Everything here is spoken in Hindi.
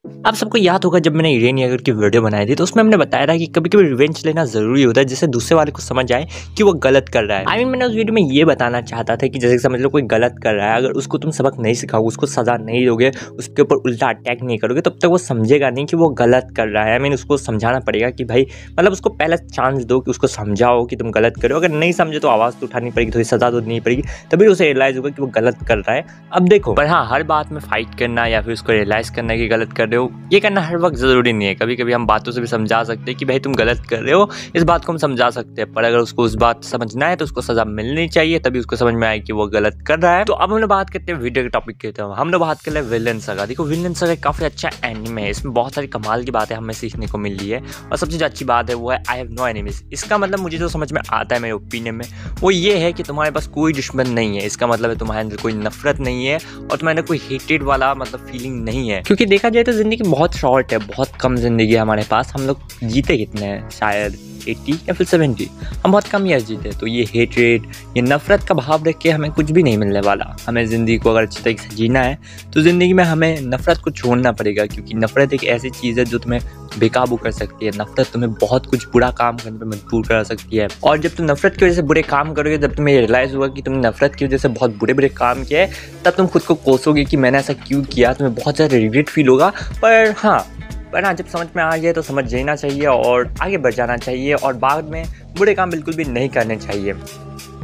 आप सबको याद होगा जब मैंने इरेन येगर की वीडियो बनाई थी तो उसमें हमने बताया था कि कभी-कभी रिवेंज लेना ज़रूरी होता है जिससे दूसरे वाले को समझ आए कि वो गलत कर रहा है। आई मीन मैंने उस वीडियो में ये बताना चाहता था कि जैसे समझ लो कोई गलत कर रहा है, अगर उसको तुम सबक नहीं सिखाओगे, उसको सज़ा नहीं दोगे, उसके ऊपर उल्टा अटैक नहीं करोगे, तब तक वो समझेगा नहीं कि वो गलत कर रहा है। आई मीन उसको समझाना पड़ेगा कि भाई मतलब उसको पहला चांस दो कि उसको समझाओ कि तुम गलत करो। अगर नहीं समझे तो आवाज़ तो उठानी पड़ेगी, थोड़ी सज़ा तो देनी पड़ेगी, तभी उसे रियलाइज़ होगा कि वो गलत कर रहा है। अब देखो, पर हाँ, हर बात में फाइट करना या फिर उसको रियलाइज़ करना कि गलत कर रहे हो, ये करना हर वक्त ज़रूरी नहीं है। कभी-कभी हम बातों से भी समझा सकते हैं कि भाई तुम गलत कर रहे हो, इस बात को हम समझा सकते हैं। पर अगर उसको उस बात समझना है तो उसको सज़ा मिलनी चाहिए, तभी उसको समझ में आए कि वो गलत कर रहा है। तो अब हम लोग बात करते हैं वीडियो के टॉपिक के, तो हम लोग बात कर रहे हैं विलेन सागा। देखो विलेन सागा काफ़ी अच्छा एनीमे है, इसमें बहुत सारी कमाल की बातें हमें सीखने को मिल रही है और सबसे जो अच्छी बात है वो है आई हैव नो एनिमीज। इसका मतलब मुझे जो समझ में आता है मेरे ओपिनियन में वो ये है कि तुम्हारे पास कोई दुश्मन नहीं है। इसका मतलब है तुम्हारे अंदर कोई नफरत नहीं है और तुम्हारे अंदर कोई हेटेड वाला मतलब फीलिंग नहीं है, क्योंकि देखा जाए तो जिंदगी बहुत शॉर्ट है, बहुत कम जिंदगी है हमारे पास। हम लोग जीते कितने हैं, शायद 80 या फिर 70, हम बहुत कम ईयर जीते। तो ये हेट्रेड, ये नफरत का भाव रख के हमें कुछ भी नहीं मिलने वाला। हमें ज़िंदगी को अगर अच्छी तरीके से जीना है तो ज़िंदगी में हमें नफरत को छोड़ना पड़ेगा, क्योंकि नफरत एक ऐसी चीज़ है जो तुम्हें बेकाबू कर सकती है। नफरत तुम्हें बहुत कुछ बुरा काम करने पर मजबूर कर सकती है, और जब तुम नफरत की वजह से बुरे काम करोगे, जब तुम्हें रियलाइज़ होगा कि तुमने नफरत की वजह से बहुत बुरे बुरे काम किए हैं, तब तुम खुद को कोसोगे कि मैंने ऐसा क्यों किया। तुम्हें बहुत ज़्यादा रिग्रेट फील होगा। पर हाँ, जब समझ में आ जाए तो समझ जाना चाहिए और आगे बढ़ जाना चाहिए, और बाद में बुरे काम बिल्कुल भी नहीं करने चाहिए।